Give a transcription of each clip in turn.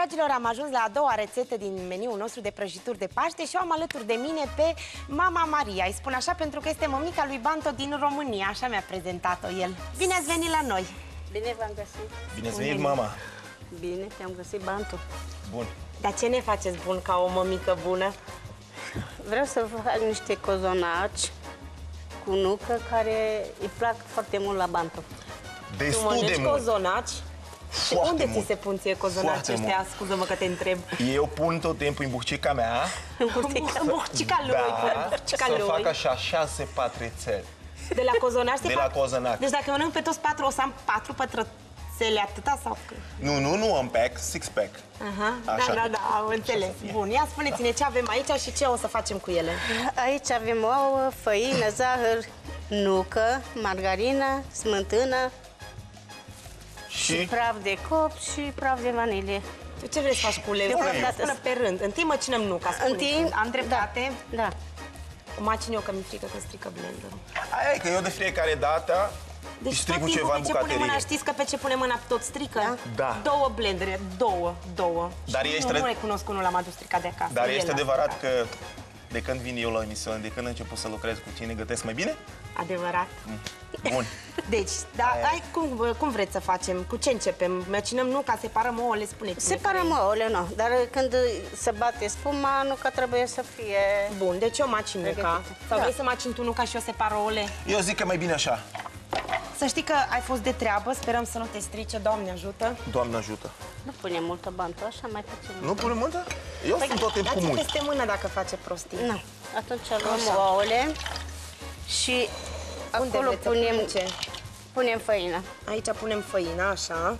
dragilor, am ajuns la a doua rețetă din meniul nostru de prăjituri de Paște și o am alături de mine pe mama Maria. Îi spun așa pentru că este mămica lui Banto din România, așa mi-a prezentat-o el. Bine ați venit la noi! Bine v-am găsit! Bine ați venit, mama! Bine, te-am găsit, Bantu. Bun. Dar ce ne faceți bun ca o mămică bună? Vreau să vă fac niște cozonaci cu nucă care îi plac foarte mult la Bantu. Destul de mult. Cozonaci? Și unde ți se pun ție cozonaci ăștia? Scuză-mă că te întreb. Eu pun tot timpul în burcica mea. În burcica lui, să fac așa 6-4 rețete. De la cozonaci? De la cozonaci. Deci dacă mănânc pe toți 4, o să am 4 pătrățele atâta sau? Nu, un pack, 6-pack. Da, am înțeles. Bun, ia spuneți-ne ce avem aici și ce o să facem cu ele. Aici avem ouă, făină, zahăr, nucă, margarină, smântână, și praf de copt și praf de vanilie. Tu ce vrei să faci cu uleiul? Spune pe rând. Întâi măcinăm nuca, spune. Am dreptate? Da. Macin eu că mi-e frică că strică blenderul. Aia e că eu de fiecare dată deci stric cu ceva în bucătărie. Mâna, știți că pe ce pune mâna tot strică? Da. 2 blendere, două. Dar nu recunosc unul l-am adus stricat de acasă. Dar este adevărat că de când vin eu la emisiune, de când început să lucrez cu tine, gătesc mai bine? Adevărat. Bun. Deci, da, cum vreți să facem? Cu ce începem? Măcinăm nuca, separăm ouăle, spuneți-mi. Separăm ouăle, nu. Dar când se bate spuma, nuca trebuie să fie... Bun, deci eu macin nuca. Sau vrei să macini tu nuca și eu separ ouăle? Eu zic că mai bine așa. Să știi că ai fost de treabă, sperăm să nu te strice, Doamne ajută. Doamne ajută. Nu punem multă Bantu, așa mai puțin. Nu punem multă? Eu sunt tot timpul cu mult. Dați peste mână dacă face prostii. Nu. Atunci luăm ouăle și acolo punem făină. Aici punem făină, așa.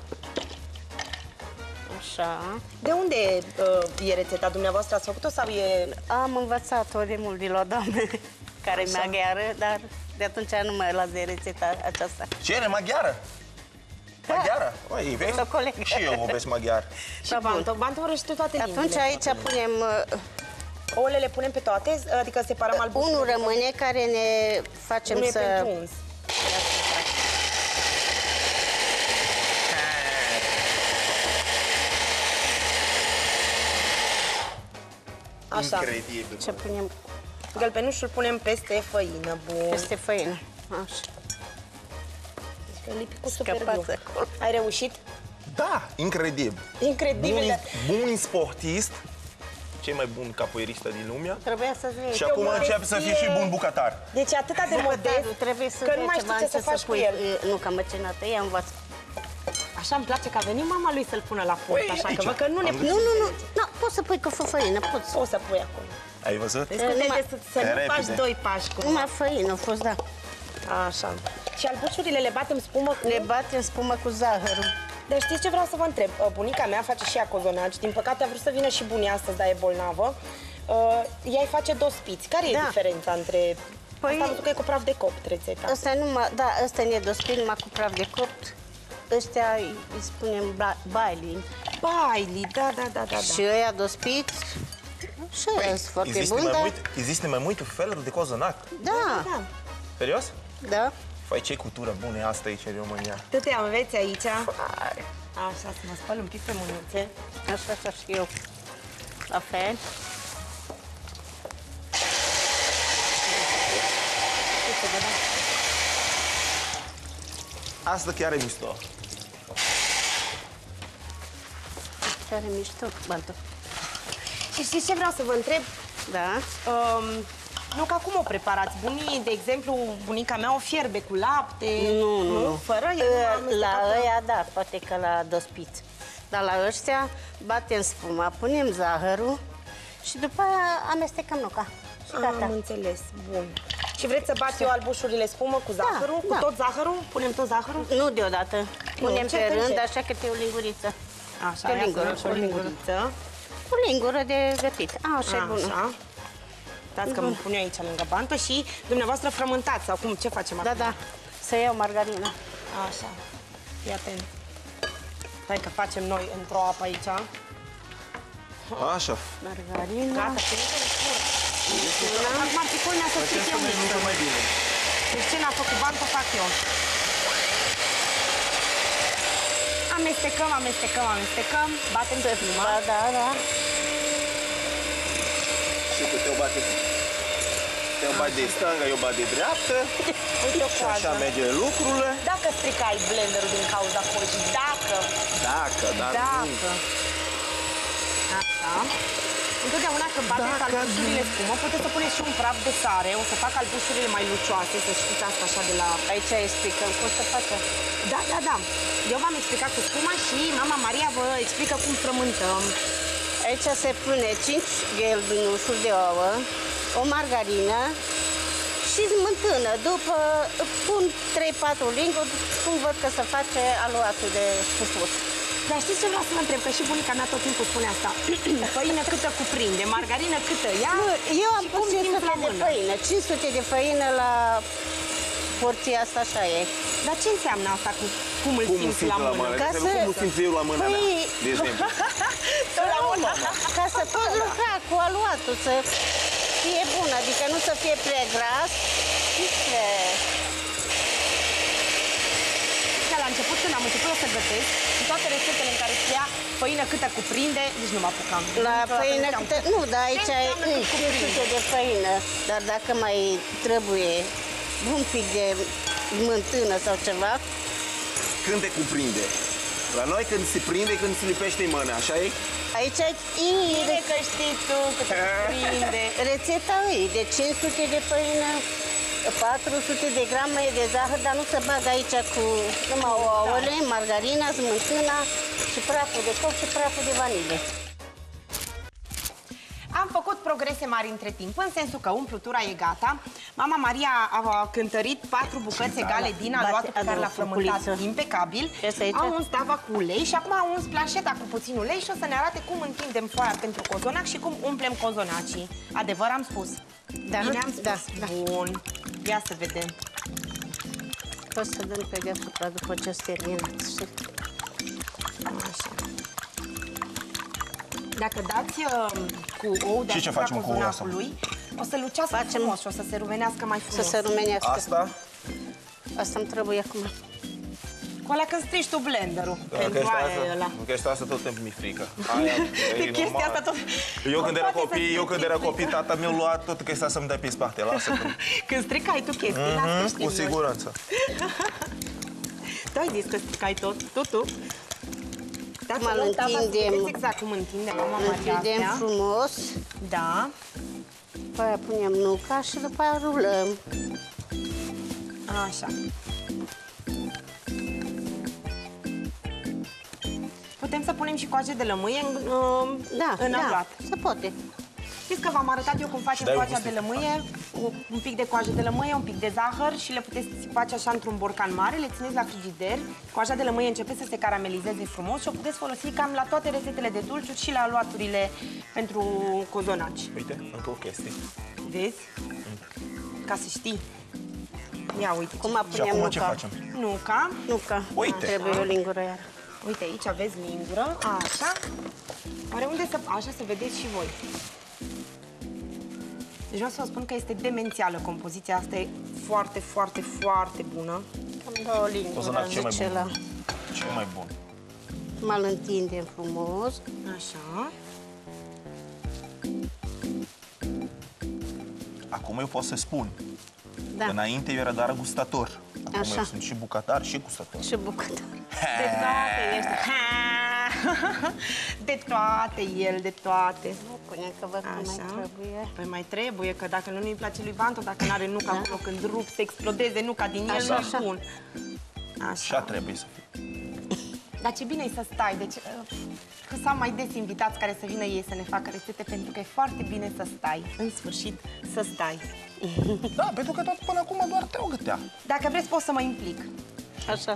Așa. De unde e rețeta dumneavoastră? Ați făcut-o sau e... Am învățat-o de mult de la doamne care e maghiară, dar de atunci nu mai las de rețeta aceasta. Ce e maghiară? Da. Maghiară? Oi, vezi? Și eu vorbesc maghiar. Și Bantu vorbește toate limbile. Atunci aici punem... Ouăle le punem pe toate? Adică separăm albușul? Unul rămâne care ne facem unul să... e pentru uns. Așa. Incredibil. Ce punem? Gălbenușul punem peste făină, bun. Peste făină, așa. Deci lipi cu super. Ai reușit? Da, incredibil. Incredibil. Bun sportist, cel mai bun capoeirista din lume. Trebuia să zic. Și acum începe să fie și bun bucătar. Deci atâta de modest, trebuie să că nu mai știi ce să faci cu el. Nu, că măcinată, ea învață. Așa îmi place că a venit mama lui să-l pună la post, așa că văd că nu ne putem. Nu, poți să pui cu făină, poți. O să pui acolo. Ai văzut? Deci să nu faci 2 pași. Numai făină a fost, da. Așa. Și albușurile le batem spumă cu... Le batem spumă cu zahărul. Dar știți ce vreau să vă întreb? Bunica mea face și ea cozonaci. Din păcate a vrut să vină și bunia astăzi, dar e bolnavă. Ea îi face dospiți. Care e diferența între... Asta am văzut că e cu praf de copt rețeta. Asta ăsta e dospit numai cu praf de copt. Ăștia îi spunem baili. Baili, da. Și ăia dospiți. Și ăia sunt foarte buni, da? Există mai multe feluri de cozonac. Da. Serios? Da. Fai ce cultură bună asta aici în România. Tu te înveți aici. Așa, să mă spăl un pic pe mânuțe. Așa și eu. La fel. Asta chiar e mișto. Chiar e mișto, Bantu. Și știți ce vreau să vă întreb? Da. Nu, că acum o preparați. Bunii, de exemplu, bunica mea o fierbe cu lapte. Nu. Fără? La ăia, da, poate că la dospiți. Dar la ăștia batem spuma, punem zahărul și după aia amestecăm nuca. Și gata. Am înțeles, bun. Și vreți să bat eu albușurile spumă cu zahărul? Cu tot zahărul? Punem tot zahărul? Nu deodată. Punem pe rând, așa că te o linguriță. Așa, o linguriță. O lingură de gătit. Așa e bună. Dați că mă pun eu aici lângă Banto și dumneavoastră frământați sau cum? Ce facem acum? Da. Să iau margarină. Așa. Fii atent. Hai că facem noi într-o apă aici. Așa. Margarină. Gata, acum picolnea să fie eu mică. Deci ce n-a făcut Banto, fac eu. Amestecăm, amestecăm, amestecăm. Batem spuma. Da. Și cu te-o bate. Te-o bate de stânga, eu bat de dreaptă. Uite o Și așa coadă. merge lucrurile. Dacă stricai blenderul din cauza forjii, dacă. Dar nu. Așa. Întotdeauna când bateți albușurile spumă, puteți să puneți și un praf de sare. O să fac albușurile mai lucioase, să știți asta așa de la... Aici explicăm cum se face. Da. Eu v-am explicat cu spuma și mama Maria vă explică cum frământăm. Aici se pune 5 ghelbenușuri de ouă, o margarină și smântână. După pun 3-4 linguri, cum văd că se face aluatul de pupus. Dar știți ce vreau să vă întreb? Că și bunica mea tot timpul spune asta. Făină câtă cuprinde, margarină câtă ia. Eu am pus cum 500 la de mână? făină. 500 de făină la porția asta, așa e. Dar ce înseamnă asta cu cum îl simți la mână? Ca Cum îl simt eu la mâna mea, de exemplu. Tot la mână. Ca să poți lucra cu aluatul, să fie bun, adică nu să fie prea gras și prea... La început, când am început să gătesc, în toate rețetele în care scria făină câtă cuprinde, nici nu mă apucam. La făină câte... Nu, dar aici e 500 de făină, dar dacă mai trebuie un pic de smântână sau ceva... Când te cuprinde? La noi când se prinde, când se lipește mâna, așa e? Aici e... Bine că știi tu câtă cuprinde. Rețeta e de 500 de făină, 400 de grame de zahăr, dar nu se bagă aici cu numai ouăle, margarina, smântâna și praful de coc și praful de vanilie. Am făcut progrese mari între timp, în sensul că umplutura e gata. Mama Maria a cântărit 4 bucăți egale din aluatul pe care l-a frământat impecabil. Au uns tava cu ulei și acum au uns planșeta cu puțin ulei și o să ne arate cum întindem foaia pentru cozonac și cum umplem cozonacii. Adevăr am spus? Da, Bine am spus? da. Bun. Ia să vedem. O să dăm pe deasupra după ce s-a terminat, știi? Așa. Dacă dați cu ou Și ce deasupra facem cu oul ăsta? cozonacului, o să lucească frumos și o să se rumenească mai frumos. Să se rumenească. Asta? Asta îmi trebuie acum. Cu alea când strici tu blenderul. Pentru aia e ăla. Nu, chestia asta tot timpul mi-e frică. Chestia asta tot... Eu când era copil, tata mi-a luat tot chestia să-mi dea pe spate. Lasă Când stricai tu chestii, asta știm cu noi. siguranță. Tu ai zis că stricai tot, tu. Acum îl întindem. Vedeți exact cum întindem, mama Maria Întindem astea. frumos. Da. După aia punem nuca și după aia rulăm. Așa. Putem să punem și coajă de lămâie în aluat. se poate. Știți că v-am arătat eu cum facem coaja de lămâie, un pic de coajă de lămâie, un pic de zahăr și le puteți face așa într-un borcan mare, le țineți la frigider. Coaja de lămâie începe să se caramelizeze frumos și o puteți folosi cam la toate rețetele de dulciuri și la aluaturile pentru cozonaci. Uite, încă o chestie. Vezi? Ca să știi. Ia uite. Cum Și acum ce facem? Nuca. Nuca. Uite. Trebuie o lingură iar. Uite, aici aveți lingură. Așa. Oare unde să... Așa să vedeți și voi. Deci vreau să vă spun că este demențială compoziția asta, e foarte, foarte, foarte bună. Am două linguri. Cozonac cel mai bun. Cel mai bun. Mă-l întindem frumos. Așa. Acum eu pot să spun. Da. Înainte eu era doar gustator. Acum Așa. eu sunt și bucătar și gustator. Și bucătă. De toate ești. De toate el, de toate. Nu punem că văd că mai trebuie. Păi mai trebuie, că dacă nu-i place lui Vanto, dacă n-are nuca acolo, când rup, să explodeze nuca din el, nu-i bun. Așa trebuie să fie. Dar ce bine e să stai, deci că s-au mai des invitați care să vină ei să ne facă rețete, pentru că e foarte bine să stai, în sfârșit, să stai. Da, pentru că tot până acum doar te-o gătea. Dacă vreți, pot să mă implic. Așa.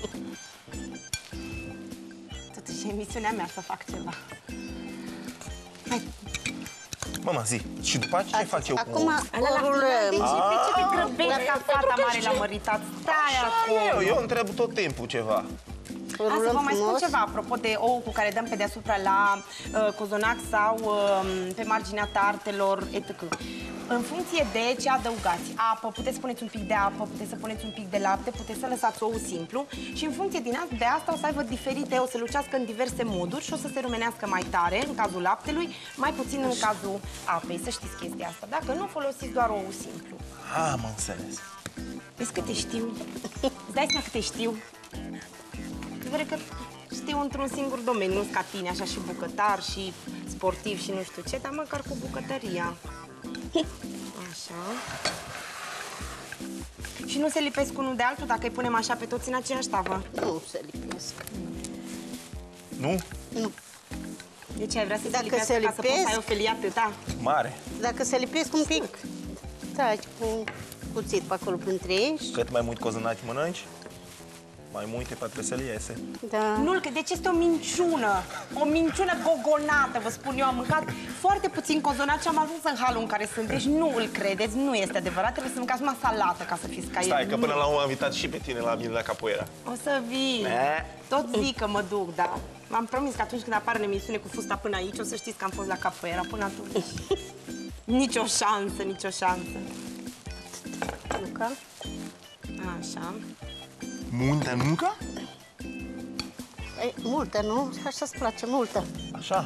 Totuși, e misiunea mea să fac ceva. Hai. Mama, zi, și după aceea ce fac eu cu... Acum o rulăm. De ce te grăbești ca fata mare la măritat? Stai acolo. Eu întreb tot timpul ceva. Asta vă mai spun ceva, apropo de ou cu care dăm pe deasupra la cozonac sau pe marginea tartelor, etc. În funcție de ce adăugați, apă, puteți să puneți un pic de apă, puteți să puneți un pic de lapte, puteți să lăsați ou simplu și în funcție de asta o să aibă diferite, o să lucească în diverse moduri și o să se rumenească mai tare în cazul laptelui, mai puțin în cazul apei, să știți chestia asta. Dacă nu, folosiți doar ou simplu. Am înțeles. Vezi că te știu? Îți dai seama că te știu? Cred că știu într-un singur domeniu, nu ca tine, așa și bucătar și sportiv și nu știu ce, dar măcar cu bucătăria. Așa. Și nu se lipesc unul de altul dacă îi punem așa pe toți în aceeași tavă? Nu se lipesc. Nu? Nu. De ce ai vrea să se Dacă lipească se ca să poți să ai o lipesc- felie atâta? Mare. Dacă se lipesc un pic, tragi cu cuțit pe acolo printre ei. Cât mai mult cozonaci mănânci, mai multe patrăsele iese. Da. Nu, că deci este o minciună. O minciună gogonată, vă spun eu. Am mâncat foarte puțin cozonaci și am ajuns în halul în care sunt. Deci nu îl credeți, nu este adevărat. Trebuie să mâncați numai salată ca să fiți ca Stai, el. că până la urmă am invitat și pe tine la mine la capoeira. O să vii. Tot zic că mă duc, da. V-am promis că atunci când apar în emisiune cu fusta până aici, o să știți că am fost la capoeira până atunci. Nicio șansă, nicio șansă. Luca? Așa. Multă nuncă? Ei, multă, nu? Așa-ți place, multă. Așa.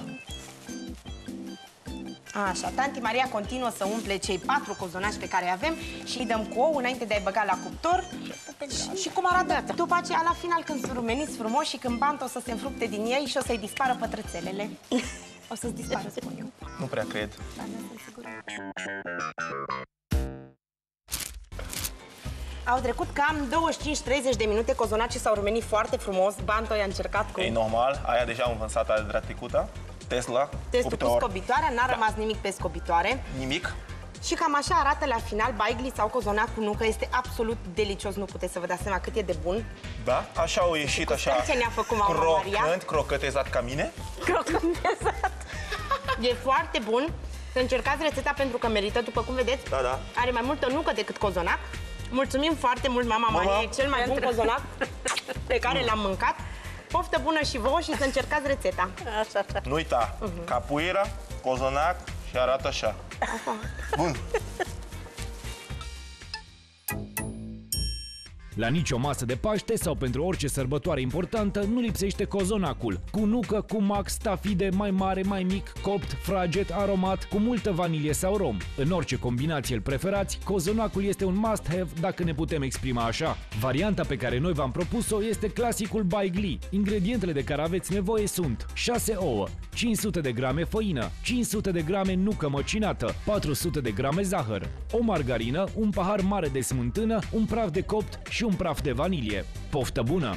Așa, tanti Maria continuă să umple cei 4 cozonaci pe care îi avem și îi dăm cu ou înainte de a-i băga la cuptor. Și cum arată după aceea, la final, când sunt rumeniți frumos și când banta o să se înfrupte din ei și o să-i dispară pătrățelele. O să-ți dispară, spun eu. Nu prea cred. Dar nu sunt sigură. Au trecut cam 25-30 de minute, cozonacii s-au rumenit foarte frumos, Banto i-a încercat cu E normal, aia deja am vânsat aia de la trecută. Tesla, testul cu scobitoarea, n-a rămas nimic pe scobitoare. Nimic. Și cam așa arată la final baigli sau cozonac cu nucă, este absolut delicios, nu puteți să vă dați seama cât e de bun. Da? Așa au ieșit, așa, Ce ne-a făcut mama Maria? crocătezat ca mine. Crocantezat. E foarte bun. Să încercați rețeta pentru că merită, după cum vedeți. Da, da. Are mai multă nucă decât cozonac. Mulțumim foarte mult, mama Maria, e cel mai bun cozonac pe care l-am mâncat. Poftă bună și vouă și să încercați rețeta. Așa, așa. Nu uita, capoeira, cozonac și arată așa. Bun. La nicio masă de Paște sau pentru orice sărbătoare importantă nu lipsește cozonacul. Cu nucă, cu mac, stafide, mai mare, mai mic, copt, fraget, aromat, cu multă vanilie sau rom. În orice combinație îl preferați, cozonacul este un must-have dacă ne putem exprima așa. Varianta pe care noi v-am propus-o este clasicul baigli. Ingredientele de care aveți nevoie sunt 6 ouă, 500 de grame făină, 500 de grame nucă măcinată, 400 de grame zahăr, o margarină, un pahar mare de smântână, un praf de copt și un praf de vanilie. Poftă bună!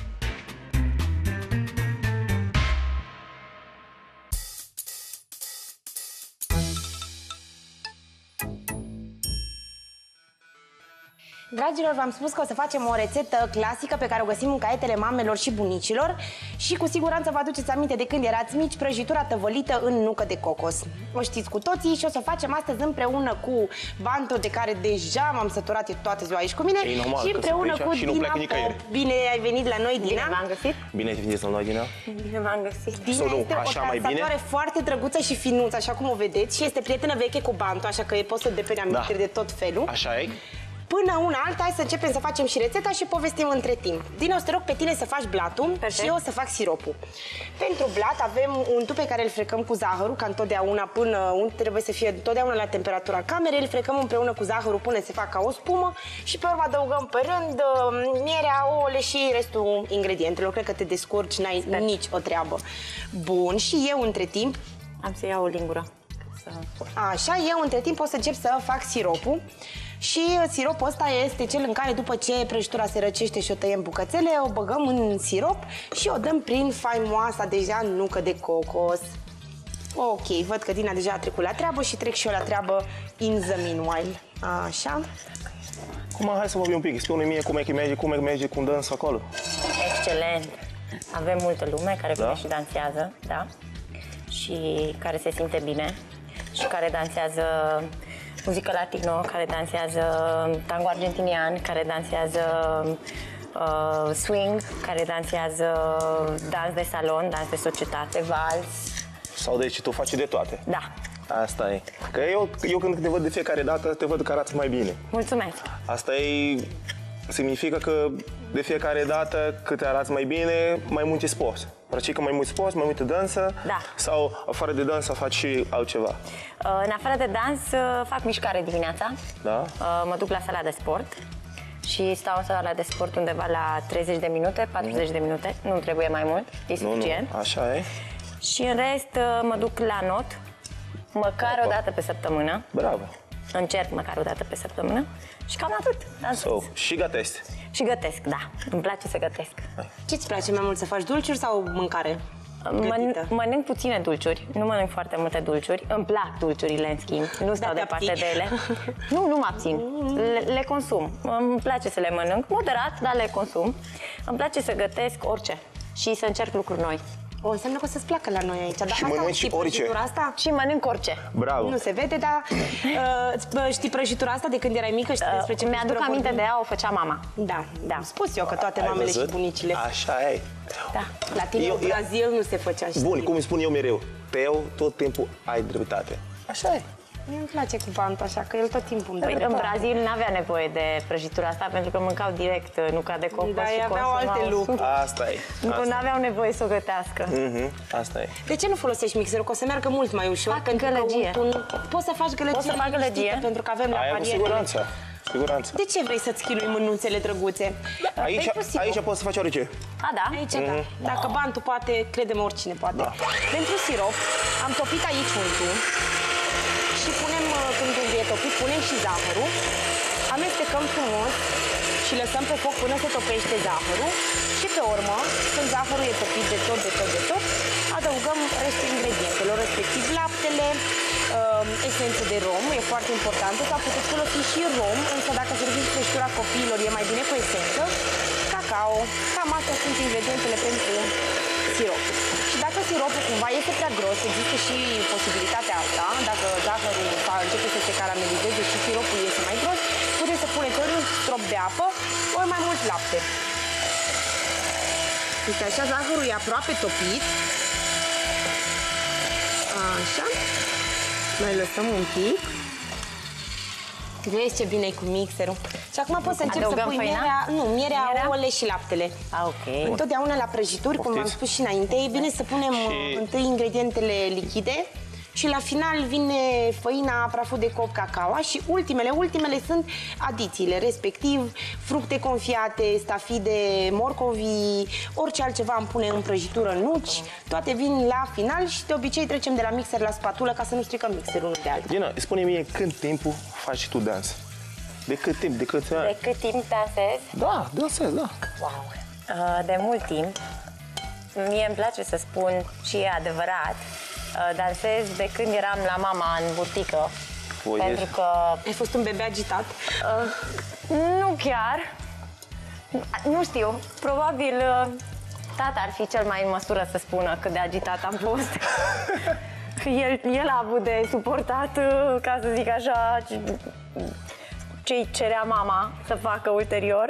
Dragilor, v-am spus că o să facem o rețetă clasică pe care o găsim în caietele mamelor și bunicilor și cu siguranță vă aduceți aminte de când erați mici, prăjitura tăvălită în nucă de cocos. O știți cu toții și o să o facem astăzi împreună cu Banto, de care deja m-am săturat toată ziua aici cu mine, E normal, și că împreună sunt aici cu și nu Dina plec nicăieri. Pop. Bine ai venit la noi, Dina. Bine v-am găsit. Bine ai venit la noi, Dina. Bine v-am găsit. Dina Sau nu, este așa o mai bine? dansatoare foarte drăguță și finuță, așa cum o vedeți, și este prietenă veche cu Banto, așa că poți să depere amintiri de tot felul. Așa e? Până una alta, hai să începem să facem și rețeta și povestim între timp. Dina, o să te rog pe tine să faci blatul. Perfect. Și eu o să fac siropul. Pentru blat avem un tub pe care îl frecăm cu zahărul, ca întotdeauna, trebuie să fie întotdeauna la temperatura camerei. Îl frecăm împreună cu zahărul până se facă o spumă și pe urmă adăugăm pe rând mierea, ouăle și restul ingredientelor. Cred că te descurci, n-ai nici o treabă. Bun, și eu între timp Am să iau o lingură. Așa, eu între timp o să încep să fac siropul. Și siropul ăsta este cel în care după ce prăjitura se răcește și o tăiem bucățele, o băgăm în sirop și o dăm prin faimoasa deja nucă de cocos. Ok, văd că Dina deja a trecut la treabă și trec și eu la treabă in the meanwhile. Așa. Cum, hai să vorbim un pic, spune mie cum merge cu un dans acolo. Excelent. Avem multă lume care vine Da? și dansează, da? Și care se simte bine și care dansează muzică latino, care dansează tango argentinian, care dansează swing, care dansează dans de salon, dans de societate, vals. Sau deci tu faci de toate. Da. Asta e. Că eu când te văd de fiecare dată, te văd că arăți mai bine. Mulțumesc! Asta significă că de fiecare dată cât te arăți mai bine, mai multe sporți. Practică mai mult sport, mai multă dansă? Da. Sau afară de dansă faci și altceva? În afară de dans, fac mișcare dimineața. Da? Mă duc la sala de sport și stau în sala de sport undeva la 30 de minute, 40 de minute. Nu trebuie mai mult, e suficient. Nu, așa e. Și în rest mă duc la not, măcar o dată pe săptămână. Bravo. Încerc măcar o dată pe săptămână și cam atât. Și gătești? Și gătesc, da. Îmi place să gătesc. Ce-ți place mai mult, să faci dulciuri sau mâncare? Mănânc puține dulciuri, nu mănânc foarte multe dulciuri. Îmi plac dulciurile, în schimb, nu stau departe de ele. Nu mă abțin, le consum. Îmi place să le mănânc, moderat, dar le consum. Îmi place să gătesc orice și să încerc lucruri noi. O, înseamnă că o să-ți placă la noi aici. Dar Și mănânci orice. Asta? Și mănânc orice. Bravo. Nu se vede, dar știi prăjitura asta de când erai mică? Știi despre ce mi-aduc aminte de ea, o făcea mama. Da. Am spus eu că toate mamele și bunicile. Așa e. Da. La tine în Brazil nu se făcea, știi? Bun, cum îmi spun eu mereu, Teo, tot timpul ai dreptate. Așa e. Mie îmi place cu Bantu, așa că el tot timpul îmi dă În dreptate. Brazil n-avea nevoie de prăjitura asta pentru că mâncau direct nuca de cocos Da, și ei aveau consumau. alte lucruri. Asta e. Nu aveau nevoie să o gătească. Asta e. De ce nu folosești mixerul? Că o să meargă mult mai ușor. Fac pentru că gălăgie. Poți să faci gălăgie. Pot să fac gălăgie. liniștită, pentru că avem la Aia cu pariere. siguranță. Siguranță. De ce vrei să-ți chinui mânuțele drăguțe? Aici poți să faci orice. A, da? Aici, da. Dacă Bantu poate, credem oricine poate. Da. Pentru sirop, am topit aici untul și punem, când e topit, punem și zahărul, amestecăm frumos și lăsăm pe foc până se topește zahărul și pe urmă, când zahărul e topit de tot, adăugăm restul ingredientelor, respectiv laptele, esență de rom, e foarte importantă, sau puteți folosi și rom, însă dacă serviți prăjitura copiilor e mai bine cu esență, cacao, cam astea sunt ingredientele pentru sirop. Și dacă siropul cumva este prea gros, există și posibilitatea asta, dacă zahărul începe să se caramelizeze și siropul este mai gros, puteți să puneți ori un strop de apă, ori mai mult lapte. Uite, așa zahărul e aproape topit. Așa. Mai lăsăm un pic. Vezi ce bine e cu mixerul. Și acum poți să începi să pui mierea, ouăle și laptele. Ok. Întotdeauna la prăjituri, cum am spus și înainte, e bine să punem întâi ingredientele lichide și la final vine făina, praful de cop, cacao și ultimele sunt adițiile, respectiv fructe confiate, stafide, morcovi, orice altceva am pune în prăjitură, nuci, toate vin la final și de obicei trecem de la mixer la spatulă ca să nu stricăm mixerul unul de altul. Dina, spune-mi cât timpul faci tu dans? De cât timp? De câți ani? De cât timp dansez? Da, dansez, da. Wow. De mult timp. Mie îmi place să spun și e adevărat. Dansez de când eram la mama în butică. Pentru că... Ai fost un bebe agitat? Nu chiar. Nu știu. Probabil tata ar fi cel mai în măsură să spună cât de agitat am fost. El a avut de suportat, ca să zic așa, ce-i cerea mama să facă ulterior.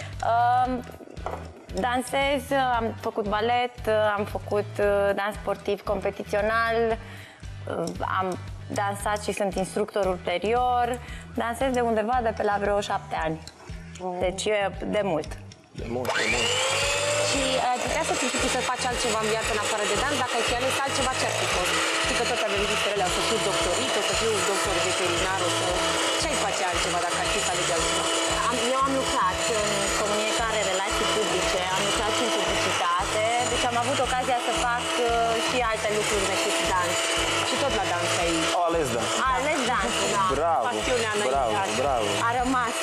Dansez, am făcut balet, am făcut dans sportiv competițional, am dansat și sunt instructor ulterior. Dansez de undeva de pe la vreo 7 ani. Deci e de mult. De mult. Și ai putea să-ți închipi să faci altceva în viață în afară de dans, dacă ai fi ales altceva, ce ar fi fost? Știi că tot avem visele, o să fiu doctorit, o să fiu doctor veterinar, o să... Ce ai face altceva dacă ar fi să alegi altceva? Eu am lucrat în comunicare, relații publice, am lucrat și în publicitate, deci am avut ocazia să fac și alte lucruri decât dans. Și tot la dans ai... Ales dans. A ales dansul, da. Bravo, Pasiunea înainte. bravo. A rămas.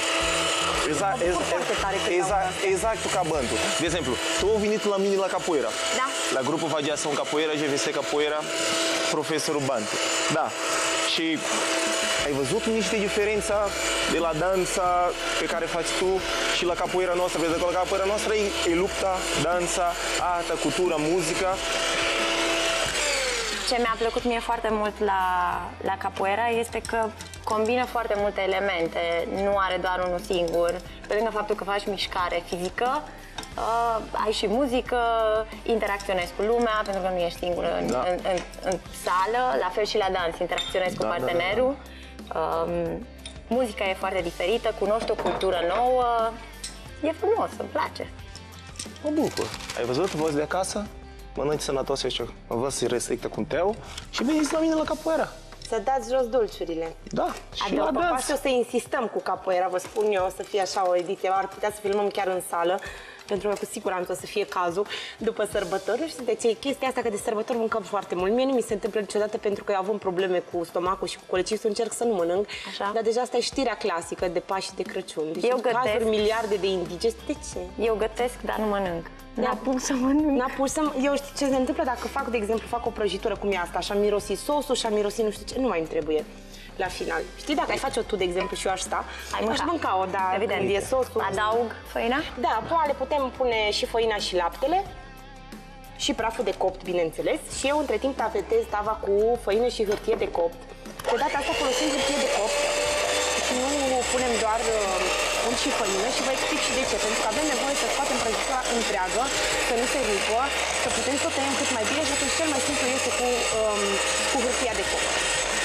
Exact ca Bantu. De exemplu, tu ai venit la mine la capoeira. Da. La grupul Variação Capoeira, GVC Capoeira, profesorul Bantu. Da. Și ai văzut niște diferența de la dansa pe care faci tu și la capoeira noastră? Pentru că la capoeira noastră e lupta, dansa, arta, cultura, muzica. Ce mi-a plăcut mie foarte mult la capoeira este că combină foarte multe elemente, nu are doar unul singur. Pe lângă faptul că faci mișcare fizică, ai și muzică, interacționezi cu lumea, pentru că nu ești singur în sală, la fel și la dans, interacționezi cu partenerul. Muzica e foarte diferită, cunoști o cultură nouă, e frumos, îmi place. Mă bucur. Ai văzut? Voți de acasă? Mănânci sănătos, eu știu, vă să-i restrictă cu un teu și veniți la mine la capoeira. Să dați jos dulciurile. Da, și la După dans. asta o să insistăm cu capoeira, vă spun eu, o să fie așa o ediție, ar putea să filmăm chiar în sală, pentru că cu siguranță o să fie cazul după sărbători. Nu știu de ce e chestia asta, că de sărbători mâncăm foarte mult. Mie nu mi se întâmplă niciodată pentru că eu avem probleme cu stomacul și cu colecistul, încerc să nu mănânc. Așa. Dar deja asta e știrea clasică de Paști și de Crăciun. Deci Eu în cazuri gătesc. miliarde de indigesti. De ce? Eu gătesc, dar nu mănânc. N-apuc să mănânc. Eu știu ce se întâmplă dacă fac, de exemplu, fac o prăjitură cum e asta, și-a mirosit sosul, și-a mirosit nu știu ce, nu mai îmi trebuie la final. Știi, dacă ai face-o tu, de exemplu, și eu aș sta, aș mânca-o, dar evident. când e sosul... Adaug făina? Da, poale putem pune și făina și laptele și praful de copt, bineînțeles. Și eu între timp tafetez tava cu făină și hârtie de copt. De data asta folosim hârtie de copt și nu punem doar unt și făină și vă explic și de ce. Pentru că avem nevoie să scoatem prăjitura întreagă, să nu se rupă, să putem să o tăiem cât mai bine și atunci cel mai simplu este cu hârtia de copt.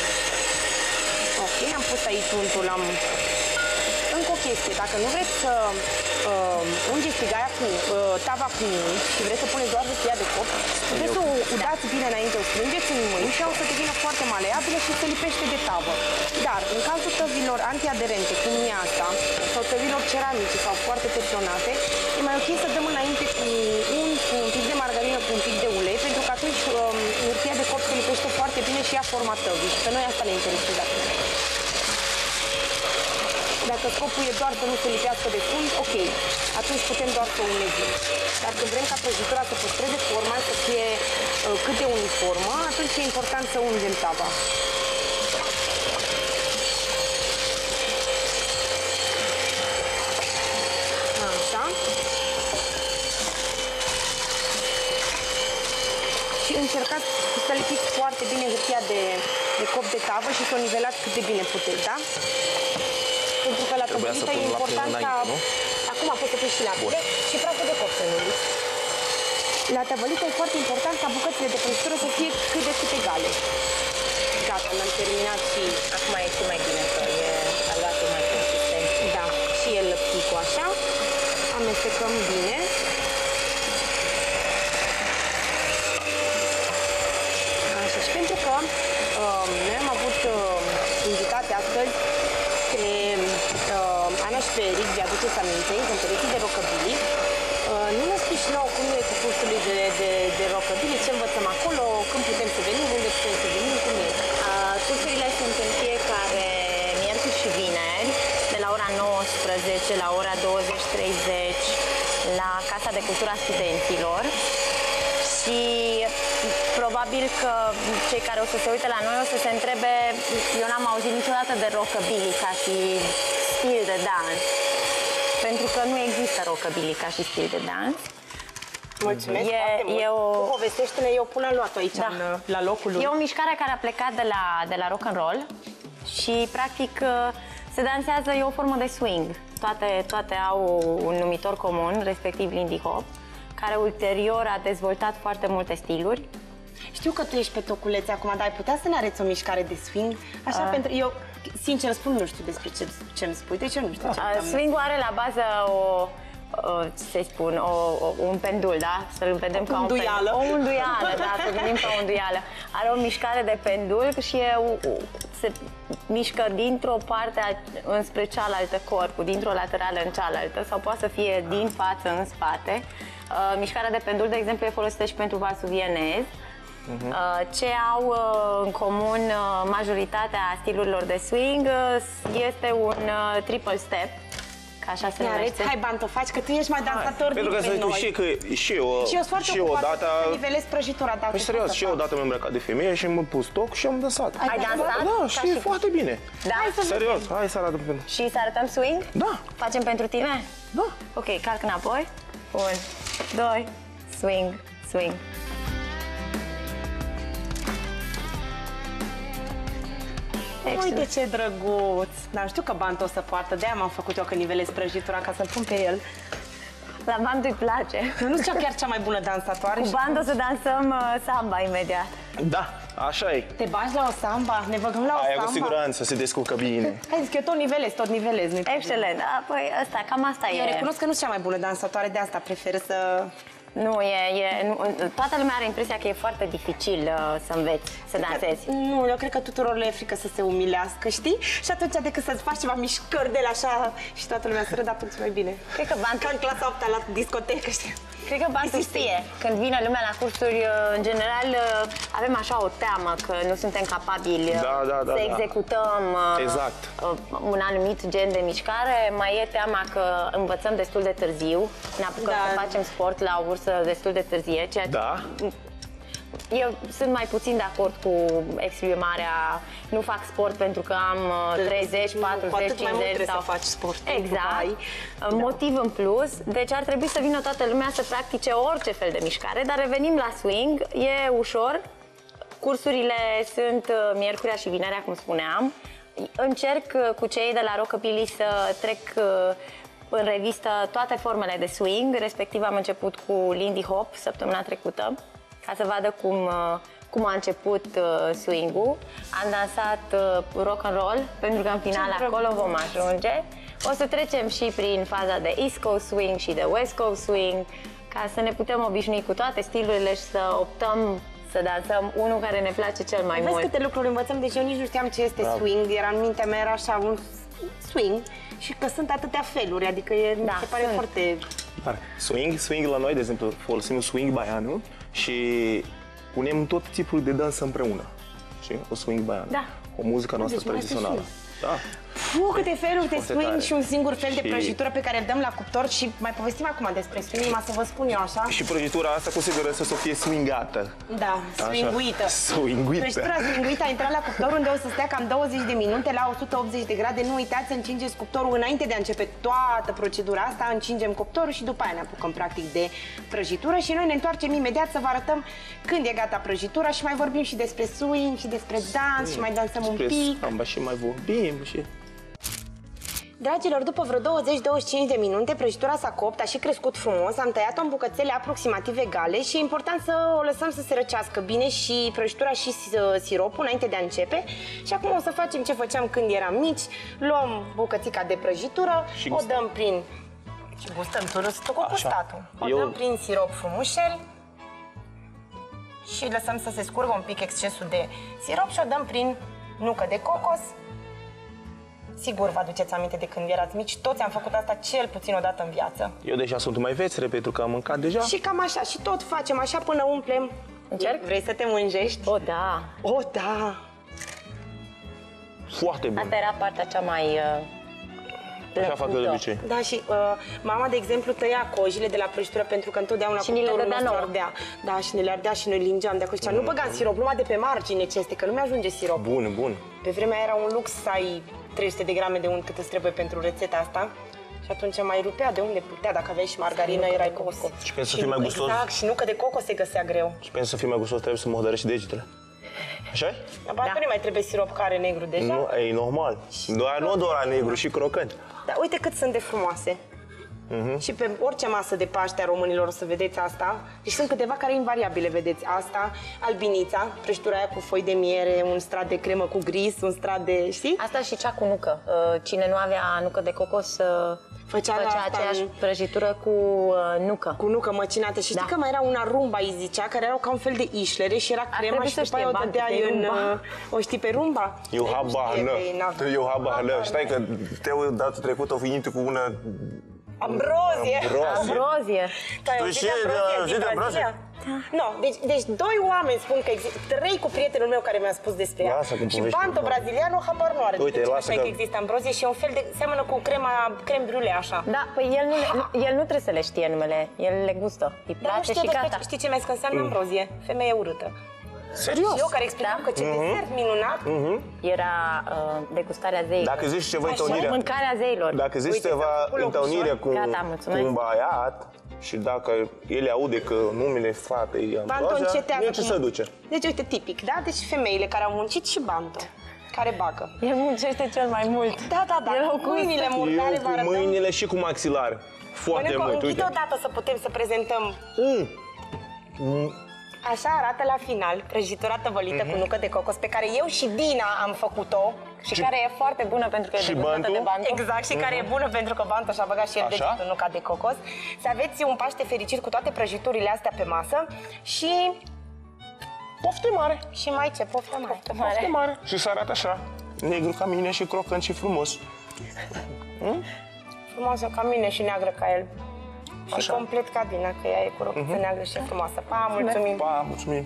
Ok, am pus aici untul, încă o chestie, dacă nu vreți să ungeți tigaia cu tava cu unt și vreți să puneți doar hârtia de copt, puteți să o udați bine înainte, o strângeți în mâini și ea o să devină foarte maleabilă și se lipește de tavă. Dar în cazul tăvilor antiaderente, cum e asta, sau tăvilor ceramice sau foarte torsionate, e mai ok să dăm înainte cu unt, cu un pic de margarină, cu un pic de ulei, pentru că atunci hârtia de copt se lipește foarte bine și ia forma tăvii și pe noi asta ne interesează. Dacă scopul e doar să nu se lipească de fund, ok, atunci putem doar să o umezim. Dacă vrem ca prăjitura să păstreze forma, să fie cât de uniformă, atunci e important să ungem tava. Așa. Și încercați să lipiți foarte bine hârtia de copt de tavă și să o nivelați cât de bine puteți, da? Pentru că la tăvălită e important ca... Acum poți să pui și laptele și praful de copt să nu uiți. La tăvălită e foarte important ca bucățile de prăjitură să fie cât de cât egale. Gata, l-am terminat și... Acum e și mai bine, că e aluatul mai consistent. Da, și el lăpticul așa. Amestecăm bine. Așa, și pentru că noi am avut invitate astăzi pe Ana și pe Eric, de aduceți aminte, cântăreții de rockabilly. Nu ne spui și nouă cum e cu cursurile de rockabilly, ce învățăm acolo, când putem să venim, unde putem să venim, cum e? Cursurile sunt în fiecare miercuri și vineri, de la ora 19 la ora 20:30 la Casa de Cultura Studenților. Și probabil că cei care o să se uite la noi o să se întrebe, eu n-am auzit niciodată de rockabilly ca și stil de dans, pentru că nu există rockabilly ca și stil de dans. Mulțumesc foarte mult. Tu povestește-ne, eu pun aluatul aici, la locul lui. E o mișcare care a plecat de la rock and roll și practic se dansează, e o formă de swing. Toate au un numitor comun, respectiv Lindy Hop, care ulterior a dezvoltat foarte multe stiluri. Știu că tu ești pe toculețe acum, dar ai putea să ne arăți o mișcare de swing? Așa, pentru eu, sincer spun, nu știu despre ce îmi spui, deci eu nu știu ce înseamnă. Swing-ul are la bază să-i spun, un pendul, da? Să-l vedem ca un pendul. O unduială, da, să gândim ca o unduială. Are o mișcare de pendul și se mișcă dintr-o parte înspre cealaltă corpul, dintr-o laterală în cealaltă, sau poate să fie din față în spate. Mișcarea de pendul, de exemplu, e folosită și pentru valsul vienez. Ce au în comun majoritatea stilurilor de swing este un triple step, ca așa se numește. Hai, Banto, faci că tu ești mai dansator Pentru că să noi. știi că și eu Și eu sunt foarte ocupată să nivelez prăjitura. Păi serios, și eu odată m-am îmbrăcat de femeie și m-am pus toc și am dansat. Ai dansat? Da, și e foarte bine. Da? Serios, hai să arătăm pentru. Și să arătăm swing? Da. Facem pentru tine? Da. Ok, calc înapoi. 1, 2, swing, swing. Uite ce drăguț! Dar știu că Banto o să poartă, de-aia m-am făcut eu că nivelez prăjitura ca să-l pun pe el. La Bandu îi place. Nu știu chiar cea mai bună dansatoare. Cu Bandu o să dansăm samba imediat. Da, așa e. Te bagi la o samba? Ne băgăm la o Aia samba? cu siguranță se descurcă bine. Hai, zic, eu tot nivelez. Excelent, da, păi ăsta, cam asta Eu e. recunosc că nu sunt cea mai bună dansatoare, de asta prefer să... Nu, toată lumea are impresia că e foarte dificil să înveți să dansezi. Nu, eu cred că tuturor le e frică să se umilească, știi? Și atunci decât să-ți faci ceva mișcări de la așa și toată lumea să râdă, atunci mai bine. Cred că Bantu, Ca în clasa 8-a la discotecă, știi? cred că Bantu știe. Când vine lumea la cursuri, în general, avem așa o teamă că nu suntem capabili să executăm Exact. un anumit gen de mișcare. Mai e teama că învățăm destul de târziu, ne apucăm să facem sport la o vârstă destul de târzie, ceea ce eu sunt mai puțin de acord cu exprimarea nu fac sport pentru că am 30, 40, 50 sau faci sport. Exact. Motiv în plus, deci ar trebui să vină toată lumea să practice orice fel de mișcare, dar revenim la swing, e ușor. Cursurile sunt miercurea și vinerea, cum spuneam. Încerc cu cei de la Rockabilly să trec în revistă toate formele de swing, respectiv am început cu Lindy Hop săptămâna trecută, ca să vadă cum a început swing-ul. Am dansat rock and roll, pentru că în final acolo vom ajunge. O să trecem și prin faza de East Coast Swing și de West Coast Swing, ca să ne putem obișnui cu toate stilurile și să optăm să dansăm unul care ne place cel mai mult. Vezi câte lucruri învățăm, deci eu nici nu știam ce este swing, era în mintea mea, era așa un swing și că sunt atâtea feluri, adică mi se pare foarte... Swing la noi, de exemplu, folosim swing baianul și punem tot tipul de dans împreună. Știi? O swing baiană. Da. O muzică noastră tradițională. Da. Câte feluri de swing tare. și un singur fel de Și- prăjitură pe care îl dăm la cuptor și mai povestim acum despre swing, să vă spun eu așa. Și prăjitura asta cu siguranță să fie swingată. Da, swinguită. Swinguită. Prăjitura swinguită a intrat la cuptor unde o să stea cam 20 de minute la 180 de grade. Nu uitați să încingeți cuptorul înainte de a începe toată procedura asta. Încingem cuptorul și după aia ne apucăm practic de prăjitură și noi ne întoarcem imediat să vă arătăm când e gata prăjitura și mai vorbim și despre swing și despre dans și mai dansăm un pic. Samba și mai vorbim și... Dragilor, după vreo 20-25 de minute, prăjitura s-a copt, a și crescut frumos, am tăiat-o în bucățele aproximativ egale și e important să o lăsăm să se răcească bine și prăjitura și siropul înainte de a începe. Și acum o să facem ce făceam când eram mici, luăm bucățica de prăjitură, Și o dăm prin... Și gustăm, tu răstă cu gustatul. O dăm prin sirop frumușel și lăsăm să se scurgă un pic excesul de sirop și o dăm prin nucă de cocos. Sigur vă aduceți aminte de când erați mici, toți am făcut asta cel puțin o dată în viață. Eu deja sunt mai vețere pentru că am mâncat deja. Și cam așa, și tot facem așa până umplem. Încerc? Vrei să te mânjești? O, da. O, da! Foarte bun. Asta era partea cea mai Așa fac eu de obicei. Da, și mama, de exemplu, tăia cojile de la prăjitură pentru că întotdeauna Și ni le cuptorul dădea nostru nouă. ardea. Da, și ne le ardea și noi lingeam de acolo. Zicea, nu băgați sirop, numai de pe margine ce este, că nu mi-ajunge sirop. Bun, bun. Pe vremea era un lux să ai 300 de grame de unt cât îți trebuie pentru rețeta asta. Și atunci mai rupea de unde putea, dacă aveai și margarină, erai cocos. Și pentru să fii mai gustos? Exact, și nucă de cocos se găsea greu. Și pentru să fii mai gustos trebuie să măhdărești degetele. Așa-i? Dar nu mai trebuie sirop care negru deja. Nu, e normal. Nu doar la negru, și crocant. Dar uite cât sunt de frumoase. Și pe orice masă de Paște a românilor o să vedeți asta. Deci sunt câteva care invariabile, vedeți asta, albinița, prăjitura aia cu foi de miere, un strat de cremă cu gris, un strat de, știi? Asta și cea cu nucă. Cine nu avea nucă de cocos făcea aceeași prăjitură cu nucă. Cu nucă măcinată. Și știi că mai era una rumba, îi zicea, care erau ca un fel de ișlere și era crema și după aia o dădeai în... O știi pe rumba? Eu habar, stai că Teo data trecută a venit cu una... Ambrozie! Ambrozie! Tu și de ambrozie? Nu, deci doi oameni spun că există, 3 cu prietenul meu care mi-a spus despre ea. Și Banto Braziliano habar nu are. Uite, lasă că există ambrozie și e un fel de, seamănă cu creme brûlée așa. Da, păi el nu trebuie să le știe numele, el le gustă, îi place și gata. Știi ce mi-ai zis că înseamnă ambrozie? Femeie urâtă. Serios? Și eu care explicam că ce desert minunat. Era degustarea zeilor. Dacă zici ceva întâlnire... Mâncarea zeilor. Dacă zici ceva întâlnire cu un băiat și dacă el aude că numele fratei e Ambrozia, nu ce se duce. Deci uite, tipic, da? Deci femeile care au muncit și Banto, care bagă. El muncește cel mai mult. Da. Cu mâinile murdare eu cu mâinile și cu maxilar. foarte mult. Închide Uite. odată să putem să prezentăm. Așa arată la final prăjitura tăvălită cu nucă de cocos, pe care eu și Dina am făcut-o. Și care e foarte bună pentru că e Și degustată de Bantu? Bantu. Exact, și care e bună pentru că Bantu și-a băgat și el Așa? degetul în nuca de cocos. Să aveți un Paște fericit cu toate prăjiturile astea pe masă și... Poftă mare. Și mai ce? Poftă mare. Poftă mare. Și să arate așa, negru ca mine și crocant și frumos. Frumoasă ca mine și neagră ca el. Și Așa. complet ca Dina, că ea e cu rochiță neagră și e frumoasă. Pa, mulțumim! Pa, mulțumim.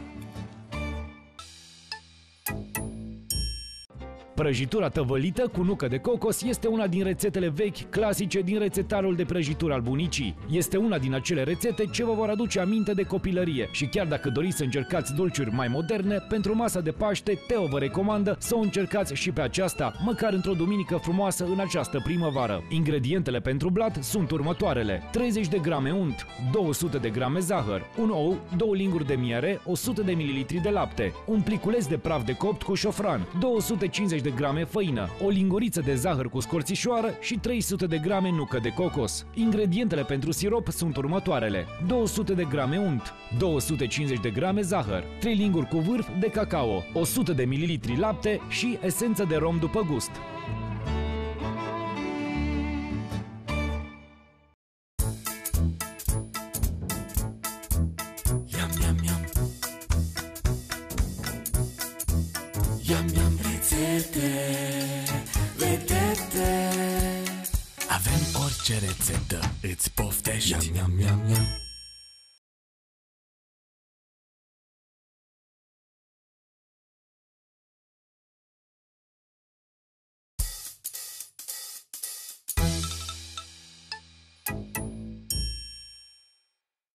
Prăjitura tăvălită cu nucă de cocos este una din rețetele vechi, clasice din rețetarul de prăjitură al bunicii. Este una din acele rețete ce vă vor aduce aminte de copilărie și chiar dacă doriți să încercați dulciuri mai moderne, pentru masa de Paște, Teo vă recomandă să o încercați și pe aceasta, măcar într-o duminică frumoasă în această primăvară. Ingredientele pentru blat sunt următoarele: 30 de grame unt, 200 de grame zahăr, un ou, 2 linguri de miere, 100 de ml de lapte, un pliculeț de praf de copt cu șofran, 250 de grame făină, o linguriță de zahăr cu scorțișoară și 300 de grame nucă de cocos. Ingredientele pentru sirop sunt următoarele: 200 de grame unt, 250 de grame zahăr, 3 linguri cu vârf de cacao, 100 de ml lapte și esență de rom după gust. Avem orice rețetă, îți poftești. Yum, yum, yum, yum.